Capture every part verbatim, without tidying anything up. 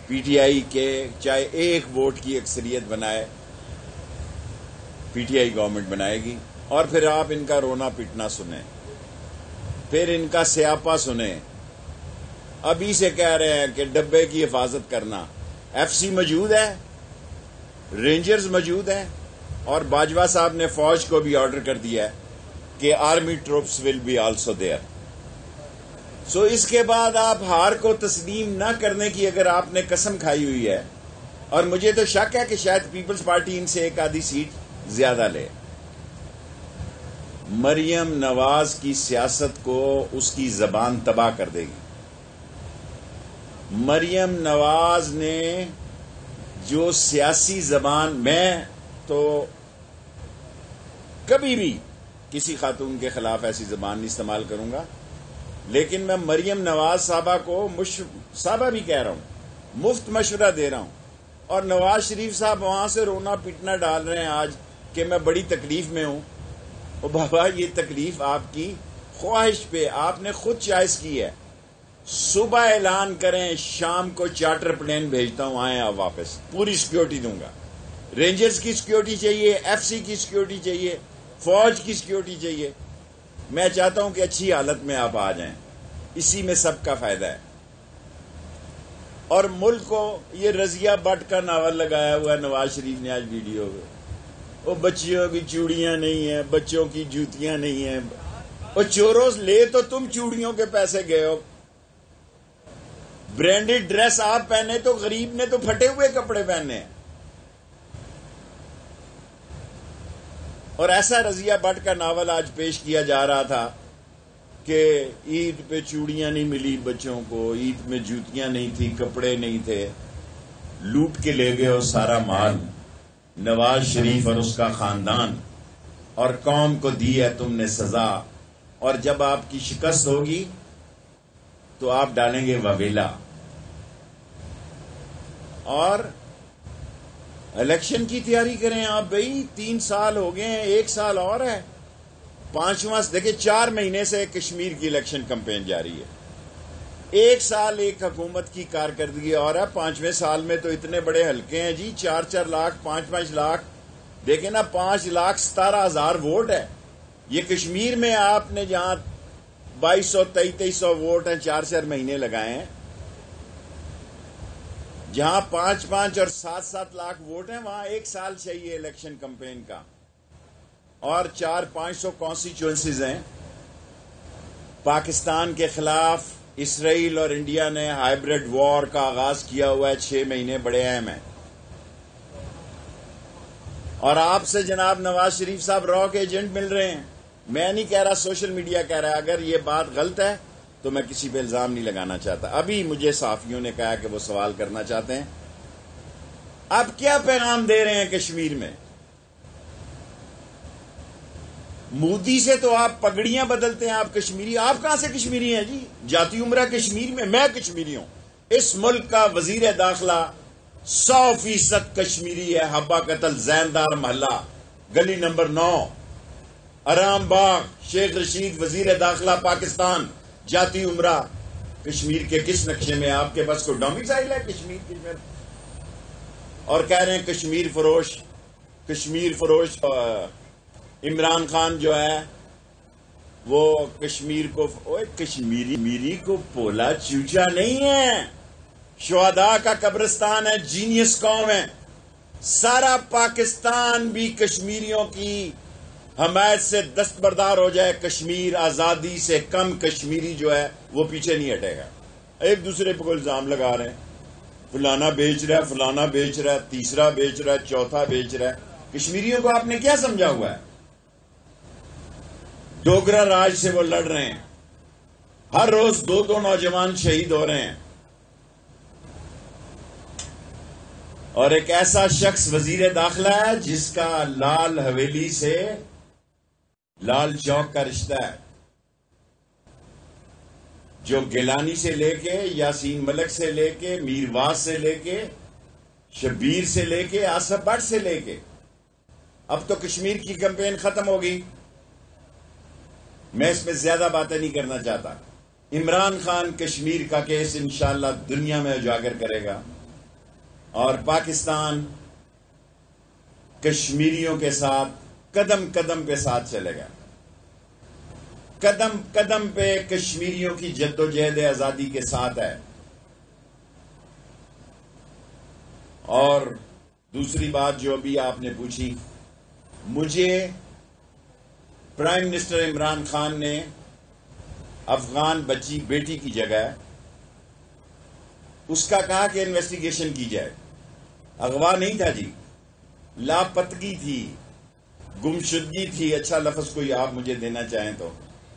P T I کے چاہے ایک ووٹ کی اکثریت بنائے، پی ٹی آئی گورنمنٹ بنائے گی. اور پھر آپ ان کا رونا پیٹنا سنیں، پھر ان کا سیاپا سنیں. ابھی سے کہہ رہے ہیں کہ ڈبے کی حفاظت کرنا. ایف سی موجود ہے، رینجرز موجود ہیں، اور باجوہ صاحب نے فوج کو بھی آرڈر کر دیا ہے کہ army troops will be also there. So اس کے بعد آپ ہار کو تسلیم نہ کرنے کی اگر آپ نے قسم کھائی ہوئی ہے، اور مجھے تو شک ہے کہ شاید پیپلز پارٹی ان سے ایک آدھی سیٹ زیادہ لے. مریم نواز کی سیاست کو اس کی زبان تباہ کر دے گی. مریم نواز نے جو سیاسی زبان، میں تو کبھی بھی کسی خاتون کے خلاف ایسی زبان نہیں استعمال کروں گا، لیکن میں مریم نواز صاحبہ کو مش... صاحبہ بھی کہہ رہا ہوں، مفت مشورہ دے رہا ہوں. اور نواز شریف صاحب وہاں سے رونا پیٹنا ڈال رہے ہیں آج کہ میں بڑی تکلیف میں ہوں. او بابا، یہ تکلیف آپ کی خواہش پہ آپ نے خود چوائس کی ہے. صبح اعلان کریں، شام کو چارٹر پلین بھیجتا ہوں، آئیں آپ واپس، پوری سیکیورٹی دوں گا. رینجرز کی سیکیورٹی چاہیے، ایف سی کی سیکیورٹی چاہیے، فوج کی سیکیورٹی چاہیے. میں چاہتا ہوں کہ اچھی حالت میں آپ آ جائیں، اسی میں سب کا فائدہ ہے. اور ملک کو یہ رضیہ بٹ کا ناول لگایا ہوا ہے نواز شریف نے آج ویڈیو میں. وہ بچیوں کی چوڑیاں نہیں ہیں، بچوں کی جوتیاں نہیں ہیں. وہ چوروں لے تو تم چوڑیوں کے پیسے گئے ہو. برانڈیڈ ڈریس آپ پہنے تو غریب نے تو پھٹے ہوئے کپڑے پہنے ہیں. اور ایسا رضیہ بٹ کا ناول آج پیش کیا جا رہا تھا کہ عید پہ چوڑیاں نہیں ملی بچوں کو، عید میں جوتیاں نہیں تھی، کپڑے نہیں تھے، لوٹ کے لے گئے ہو سارا مال نواز شریف اور اس کا خاندان، اور قوم کو دی ہے تم نے سزا. اور جب آپ کی شکست ہوگی تو آپ ڈالیں گے وویلا. اور الیکشن کی تیاری کریں آپ بھائی. تین سال ہو گئے ہیں، ایک سال اور ہے، پانچواں. دیکھیں چار مہینے سے کشمیر کی الیکشن کمپین جاری ہے. ایک سال ایک حکومت کی کارکردگی اور ہے. پانچویں سال میں تو اتنے بڑے حلقے ہیں جی، چار چار لاکھ پانچ پانچ لاکھ. دیکھیں نا، پانچ لاکھ ستارہ ہزار ووٹ ہے. یہ کشمیر میں آپ نے جہاں بائیس سو تیئیس تیئیس سو ووٹ ہیں، چار چار مہینے لگائے ہیں. جہاں پانچ پانچ اور سات سات لاکھ ووٹ ہیں، وہاں ایک سال چاہیے الیکشن کمپین کا. اور چار پانچ سو کانسٹیچوئنسیز ہیں. پاکستان کے خلاف اسرائیل اور انڈیا نے ہائیبرڈ وار کا آغاز کیا ہوا ہے. چھ مہینے بڑے اہم ہیں. اور آپ سے جناب نواز شریف صاحب را کے ایجنٹ مل رہے ہیں. میں نہیں کہہ رہا، سوشل میڈیا کہہ رہا ہے. اگر یہ بات غلط ہے تو میں کسی پہ الزام نہیں لگانا چاہتا. ابھی مجھے صحافیوں نے کہا کہ وہ سوال کرنا چاہتے ہیں. آپ کیا پیغام دے رہے ہیں کشمیر میں؟ مودی سے تو آپ پگڑیاں بدلتے ہیں، آپ کشمیری. آپ کہاں سے کشمیری ہیں جی؟ جاتی عمرہ کشمیر میں. میں کشمیری ہوں. اس ملک کا وزیر داخلہ سو فیصد کشمیری ہے. حبہ قتل زیندار محلہ، گلی نمبر نو، آرام باغ، شیخ رشید، وزیر داخلہ پاکستان، جاتی عمرہ. کشمیر کے کس نقشے میں؟ آپ کے پاس کوئی ڈومیسائل ہے کشمیر کی؟ اور کہہ رہے ہیں کشمیر فروش. کشمیر فروش عمران خان جو ہے وہ کشمیر کو، اوے کشمیری میری کو پولا چوچا نہیں ہے. شہداء کا قبرستان ہے. جینیس قوم ہے. سارا پاکستان بھی کشمیریوں کی حمایت سے دستبردار ہو جائے، کشمیر آزادی سے کم کشمیری جو ہے وہ پیچھے نہیں ہٹے گا. ایک دوسرے پہ کوئی الزام لگا رہے ہیں، فلانا بیچ رہا ہے، فلانا بیچ رہا ہے، تیسرا بیچ رہا ہے، چوتھا بیچ رہا ہے. کشمیریوں کو آپ نے کیا سمجھا ہوا ہے؟ ڈوگرا راج سے وہ لڑ رہے ہیں. ہر روز دو دو نوجوان شہید ہو رہے ہیں. اور ایک ایسا شخص وزیر داخلہ ہے جس کا لال حویلی سے لال چوک کا رشتہ ہے، جو گیلانی سے لے کے، یاسین ملک سے لے کے، میر واس سے لے کے، شبیر سے لے کے، آصف بٹ سے لے کے. اب تو کشمیر کی کمپین ختم ہوگی. میں اس میں زیادہ باتیں نہیں کرنا چاہتا. عمران خان کشمیر کا کیس انشاءاللہ دنیا میں اجاگر کرے گا. اور پاکستان کشمیریوں کے ساتھ قدم قدم پہ ساتھ چلے گا. قدم قدم پہ کشمیریوں کی جدوجہد آزادی کے ساتھ ہے. اور دوسری بات جو ابھی آپ نے پوچھی، مجھے پرائم منسٹر عمران خان نے افغان بچی بیٹی کی جگہ اس کا کہا کہ انویسٹیگیشن کی جائے. اغوا نہیں تھا جی، لاپتگی تھی، گمشدگی تھی. اچھا لفظ کوئی آپ مجھے دینا چاہیں تو.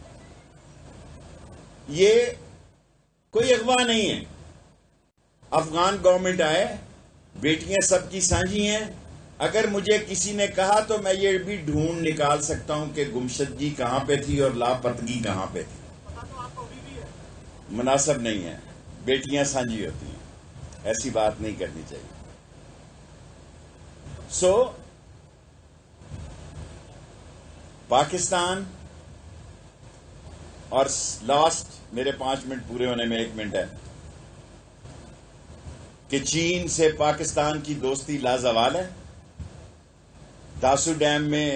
یہ کوئی اغوا نہیں ہے. افغان گورنمنٹ آئے، بیٹیاں سب کی سانجھی ہیں. اگر مجھے کسی نے کہا تو میں یہ بھی ڈھونڈ نکال سکتا ہوں کہ گمشدگی کہاں پہ تھی اور لاپتگی کہاں پہ تھی. مناسب نہیں ہے. بیٹیاں سانجھی ہوتی ہیں، ایسی بات نہیں کرنی چاہیے. سو پاکستان، اور لاسٹ میرے پانچ منٹ پورے ہونے میں ایک منٹ ہے، کہ چین سے پاکستان کی دوستی لازوال ہے. داسو ڈیم میں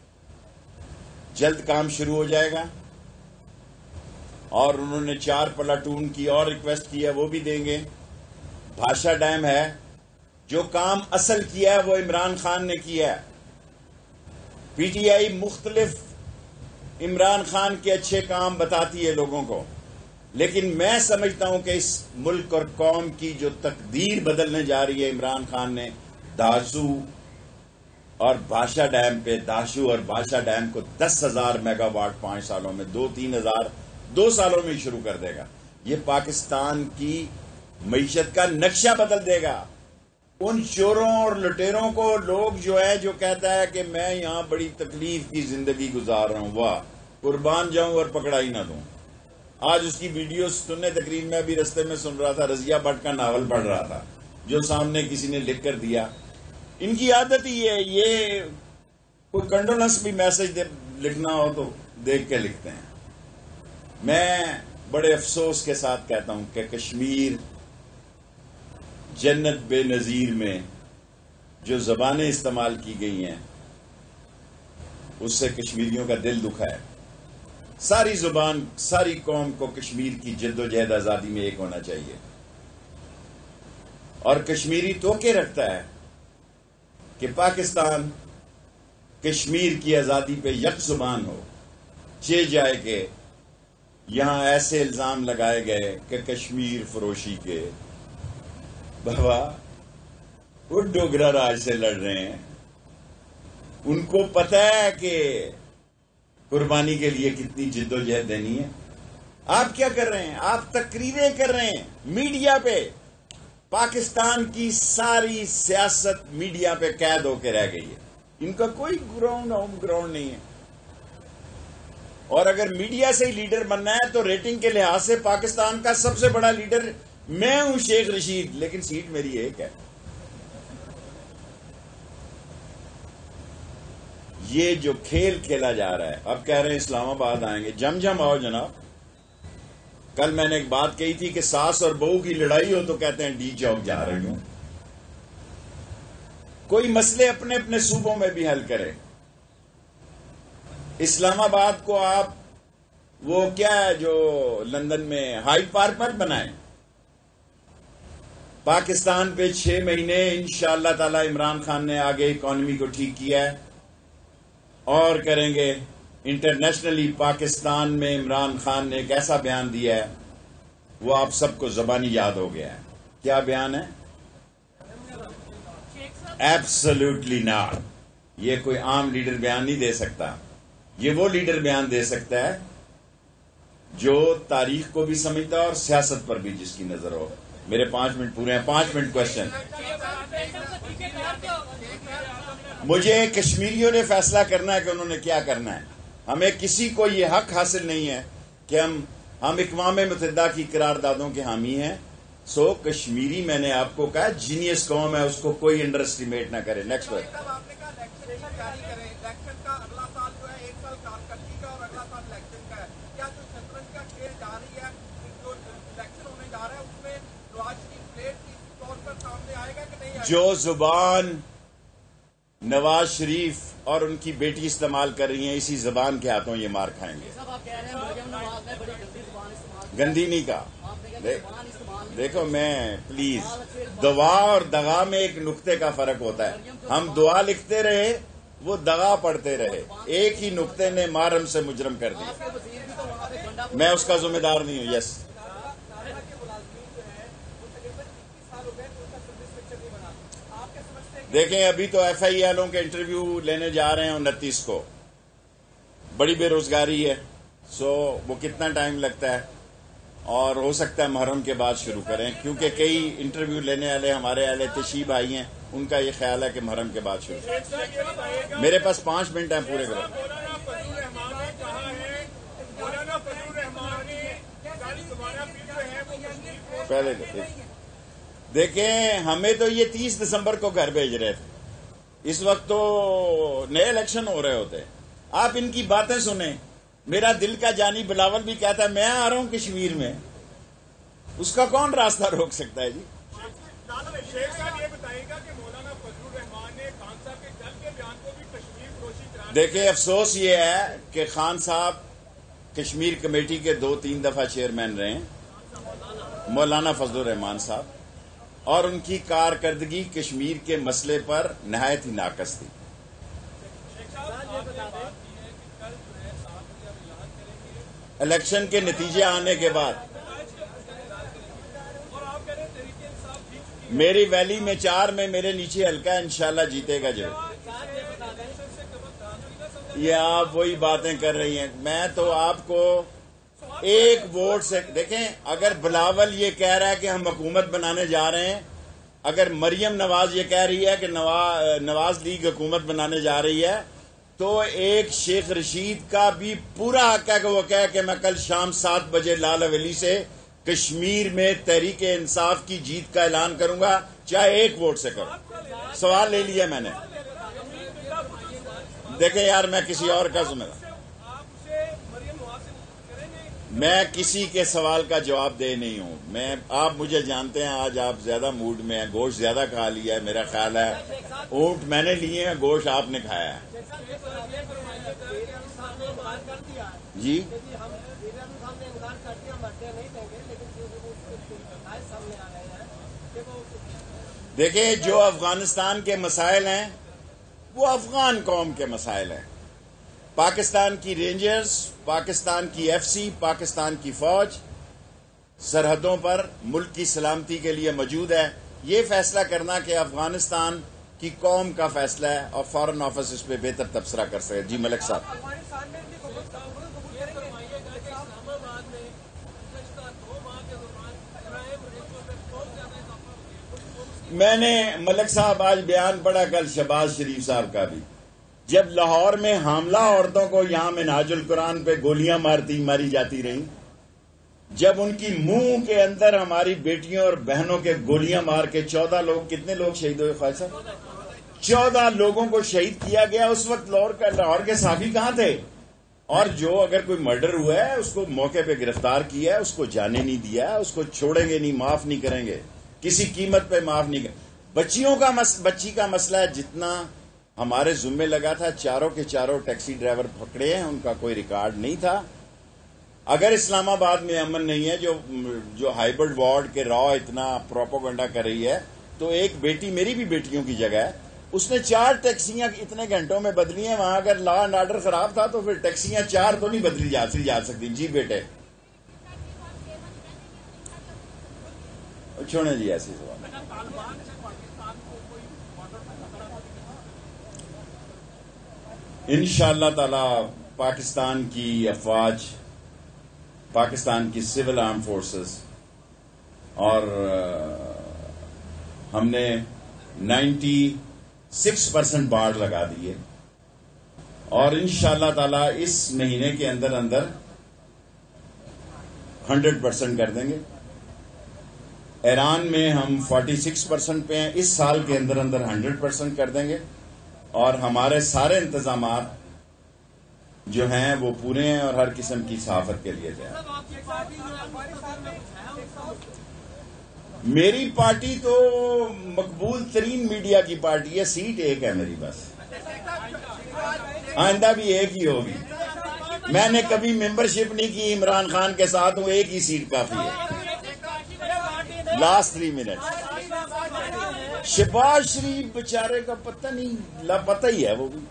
جلد کام شروع ہو جائے گا، اور انہوں نے چار پلاٹون کی اور ریکویسٹ کی ہے، وہ بھی دیں گے. بھاشا ڈیم ہے، جو کام اصل کیا ہے وہ عمران خان نے کیا ہے. پی ٹی آئی مختلف عمران خان کے اچھے کام بتاتی ہے لوگوں کو، لیکن میں سمجھتا ہوں کہ اس ملک اور قوم کی جو تقدیر بدلنے جا رہی ہے عمران خان نے داسو اور بھاشا ڈیم پہ، داسو اور بھاشا ڈیم کو دس ہزار میگا واٹ پانچ سالوں میں، دو تین ہزار دو سالوں میں شروع کر دے گا. یہ پاکستان کی معیشت کا نقشہ بدل دے گا. ان چوروں اور لٹیروں کو لوگ جو ہے جو کہتا ہے کہ میں یہاں بڑی تکلیف کی زندگی گزار رہا ہوں، واہ، قربان جاؤں اور پکڑا ہی نہ دوں. آج اس کی ویڈیو سننے تقریب میں بھی رستے میں سن رہا تھا، رضیہ بٹ کا ناول پڑھ رہا تھا جو سامنے کسی نے لکھ کر دیا. ان کی عادت ہی ہے، یہ کوئی کنڈولنس بھی میسج لکھنا ہو تو دیکھ کے لکھتے ہیں. میں بڑے افسوس کے ساتھ کہتا ہوں کہ کشمیر جنت بے نظیر میں جو زبانیں استعمال کی گئی ہیں اس سے کشمیریوں کا دل دکھا ہے. ساری زبان، ساری قوم کو کشمیر کی جد و جہد آزادی میں ایک ہونا چاہیے. اور کشمیری توقع رکھتا ہے کہ پاکستان کشمیر کی آزادی پہ یک زبان ہو. چہ جائے کہ یہاں ایسے الزام لگائے گئے کہ کشمیر فروشی کے، بابا وہ ڈوگرا راج سے لڑ رہے ہیں، ان کو پتہ ہے کہ قربانی کے لیے کتنی جد و جہد دینی ہے. آپ کیا کر رہے ہیں؟ آپ تقریریں کر رہے ہیں میڈیا پہ. پاکستان کی ساری سیاست میڈیا پہ قید ہو کے رہ گئی ہے. ان کا کوئی گراؤنڈ ہوم گراؤنڈ نہیں ہے. اور اگر میڈیا سے ہی لیڈر بننا ہے تو ریٹنگ کے لحاظ سے پاکستان کا سب سے بڑا لیڈر میں ہوں، شیخ رشید، لیکن سیٹ میری ایک ہے. یہ جو کھیل کھیلا جا رہا ہے، اب کہہ رہے ہیں اسلام آباد آئیں گے، جم جم آؤ جناب. کل میں نے ایک بات کہی تھی کہ ساس اور بہو کی لڑائی ہو تو کہتے ہیں ڈی چوک جا رہے ہوں. کوئی مسئلے اپنے اپنے صوبوں میں بھی حل کرے. اسلام آباد کو آپ وہ کیا ہے جو لندن میں ہائی پارک پر بنائیں. پاکستان پہ چھ مہینے انشاءاللہ تعالی عمران خان نے آگے اکانومی کو ٹھیک کیا ہے اور کریں گے. انٹرنیشنلی پاکستان میں عمران خان نے ایک ایسا بیان دیا ہے، وہ آپ سب کو زبانی یاد ہو گیا ہے. کیا بیان ہے؟ Absolutely not. یہ کوئی عام لیڈر بیان نہیں دے سکتا. یہ وہ لیڈر بیان دے سکتا ہے جو تاریخ کو بھی سمجھتا ہے اور سیاست پر بھی جس کی نظر ہو. میرے پانچ منٹ پورے ہیں. پانچ منٹ کوشچن. مجھے کشمیریوں نے فیصلہ کرنا ہے کہ انہوں نے کیا کرنا ہے. ہمیں کسی کو یہ حق حاصل نہیں ہے کہ ہم ہم اقوام متحدہ کی قراردادوں کے حامی ہیں. سو کشمیری، میں نے آپ کو کہا جینیس قوم ہے، اس کو کوئی انڈر اسٹیمیٹ نہ کرے. Next word. جو زبان نواز شریف اور ان کی بیٹی استعمال کر رہی ہیں، اسی زبان کے ہاتھوں یہ مار کھائیں گے. گندی نہیں کہا. دیکھو میں پلیز، دعا اور دغا میں ایک نقطے کا فرق ہوتا ہے. ہم دعا لکھتے رہے، وہ دغا پڑھتے رہے. ایک ہی نقطے نے مار ہم سے مجرم کر دیا. میں اس کا ذمہ دار نہیں ہوں. یس دیکھیں، ابھی تو ایف آئی والوں کے انٹرویو لینے جا رہے ہیں انتیس کو. بڑی بے روزگاری ہے، سو وہ کتنا ٹائم لگتا ہے، اور ہو سکتا ہے محرم کے بعد شروع کریں، کیونکہ کئی انٹرویو لینے والے ہمارے اہل تشیع بھائی ہیں، ان کا یہ خیال ہے کہ محرم کے بعد شروع کریں. میرے پاس پانچ منٹ ہیں پورے کرو. پہلے دیکھیں، ہمیں تو یہ تیس دسمبر کو گھر بھیج رہے تھے. اس وقت تو نئے الیکشن ہو رہے ہوتے. آپ ان کی باتیں سنیں. میرا دل کا جانی بلاول بھی کہتا ہے میں آ رہا ہوں کشمیر میں. اس کا کون راستہ روک سکتا ہے جی؟ شیخ صاحب یہ بتائیے گا کہ مولانا فضل الرحمان نے خان صاحب کے کل کے بیان کو بھی کشمیر فروشی قرار دیا. دیکھیں، افسوس یہ ہے کہ خان صاحب کشمیر کمیٹی کے دو تین دفعہ چیئرمین رہے ہیں، مولانا فضل الرحمان صاحب، اور ان کی کارکردگی کشمیر کے مسئلے پر نہایت ہی ناقص تھی. الیکشن کے نتیجے آنے کے بعد میری ویلی میں چار میں میرے نیچے حلقہ انشاءاللہ جیتے گا. جو یہ آپ وہی باتیں کر رہی ہیں. میں تو آپ کو ایک ووٹ سے دیکھیں، اگر بلاول یہ کہہ رہا ہے کہ ہم حکومت بنانے جا رہے ہیں، اگر مریم نواز یہ کہہ رہی ہے کہ نواز لیگ حکومت بنانے جا رہی ہے، تو ایک شیخ رشید کا بھی پورا حق ہے کہ وہ کہے کہ میں کل شام سات بجے لال حویلی سے کشمیر میں تحریک انصاف کی جیت کا اعلان کروں گا، چاہے ایک ووٹ سے کروں. سوال لے لیا میں نے. دیکھیں یار، میں کسی اور کا ذمہ دار، میں کسی کے سوال کا جواب دے نہیں ہوں. میں آپ مجھے جانتے ہیں، آج آپ زیادہ موڈ میں ہیں، گوشت زیادہ کھا لیا ہے. میرا خیال ہے اونٹ میں نے لیے ہیں، گوشت آپ نے کھایا ہے. جی دیکھیں، جو افغانستان کے مسائل ہیں وہ افغان قوم کے مسائل ہیں. پاکستان کی رینجرز، پاکستان کی ایف سی، پاکستان کی فوج سرحدوں پر ملک کی سلامتی کے لیے موجود ہے. یہ فیصلہ کرنا کہ افغانستان کی قوم کا فیصلہ ہے، اور فارن آفس اس پہ بہتر تبصرہ کر سکے. جی ملک صاحب. میں نے ملک صاحب آج بیان پڑھا، کل شہباز شریف صاحب کا بھی. جب لاہور میں حاملہ عورتوں کو یہاں منہاج القرآن پہ گولیاں مارتی ماری جاتی رہیں، جب ان کی منہ کے اندر ہماری بیٹیوں اور بہنوں کے گولیاں مار کے چودہ لوگ، کتنے لوگ شہید ہوئے خواجہ صاحب؟ چودہ لوگوں کو شہید کیا گیا. اس وقت لاہور کا لاہور کے صحافی کہاں تھے؟ اور جو اگر کوئی مرڈر ہوا ہے اس کو موقع پہ گرفتار کیا ہے، اس کو جانے نہیں دیا، اس کو چھوڑیں گے نہیں، معاف نہیں کریں گے، کسی قیمت پہ معاف نہیں کریں. بچیوں کا مس... بچی کا مسئلہ ہے، جتنا ہمارے ذمے لگا تھا، چاروں کے چاروں ٹیکسی ڈرائیور پکڑے ہیں، ان کا کوئی ریکارڈ نہیں تھا. اگر اسلام آباد میں امن نہیں ہے، جو جو ہائیبرڈ وارڈ کے را اتنا پروپوگنڈا کر رہی ہے، تو ایک بیٹی، میری بھی بیٹیوں کی جگہ ہے، اس نے چار ٹیکسیاں اتنے گھنٹوں میں بدلی ہیں. وہاں اگر لا اینڈ آرڈر خراب تھا تو پھر ٹیکسیاں چار تو نہیں بدلی جا سکتی. جی بیٹے چھوڑیں جی ایسی سوال. انشاءاللہ تعالی پاکستان کی افواج، پاکستان کی سول آرم فورسز، اور ہم نے نائنٹی سکس پرسنٹ باڑ لگا دیے، اور انشاءاللہ تعالی اس مہینے کے اندر اندر ہنڈریڈ پرسنٹ کر دیں گے. ایران میں ہم فورٹی سکس پرسنٹ پہ ہیں، اس سال کے اندر اندر ہنڈریڈ پرسنٹ کر دیں گے، اور ہمارے سارے انتظامات جو ہیں وہ پورے ہیں اور ہر قسم کی صحافت کے لیے جائیں. میری پارٹی تو مقبول ترین میڈیا کی پارٹی ہے، سیٹ ایک ہے میری بس، آئندہ بھی ایک ہی ہوگی. میں نے کبھی ممبرشپ نہیں کی عمران خان کے ساتھ ہوں، ایک ہی سیٹ کافی ہے. Last three minute Shehbaz Sharif بیچارے کا پتہ نہیں، لاپتہ ہی ہے وہ بھی.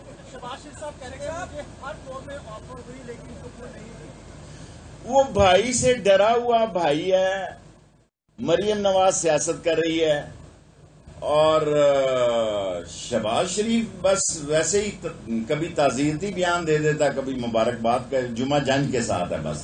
وہ بھائی سے ڈرا ہوا بھائی ہے. مریم نواز سیاست کر رہی ہے اور شہباز شریف بس ویسے ہی کبھی تعزیرتی بیان دے دیتا، کبھی مبارکباد کا جمعہ جنج کے ساتھ ہے بس.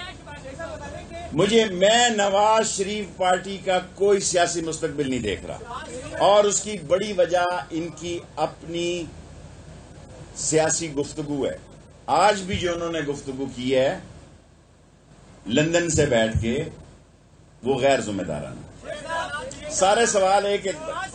مجھے میں نواز شریف پارٹی کا کوئی سیاسی مستقبل نہیں دیکھ رہا، اور اس کی بڑی وجہ ان کی اپنی سیاسی گفتگو ہے. آج بھی جو انہوں نے گفتگو کی ہے لندن سے بیٹھ کے، وہ غیر ذمہ دارانہ. سارے سوال ہے کہ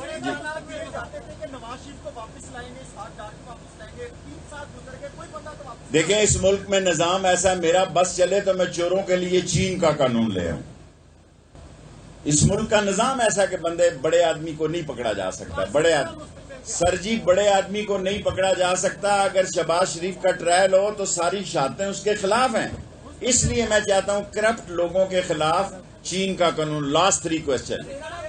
دیکھیں اس ملک میں نظام ایسا ہے، میرا بس چلے تو میں چوروں کے لیے چین کا قانون لے آؤں. اس ملک کا نظام ایسا کہ بندے بڑے آدمی کو نہیں پکڑا جا سکتا. بڑے آدمی سر جی بڑے آدمی کو نہیں پکڑا جا سکتا. اگر شہباز شریف کا ٹرائل ہو تو ساری شہادتیں اس کے خلاف ہیں. اس لیے میں چاہتا ہوں کرپٹ لوگوں کے خلاف چین کا قانون. Last three question.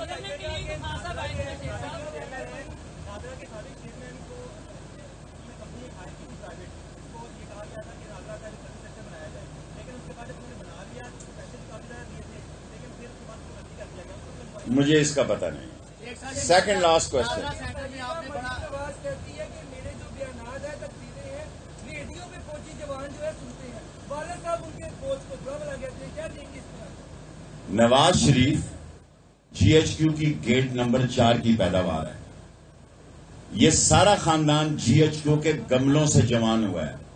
مجھے اس کا پتہ نہیں. Second last question. Nawaz Sharif G H Q کی گیٹ نمبر چار کی پیداوار ہے. یہ سارا خاندان جی ایچ کیو کے گملوں سے جوان ہوا ہے.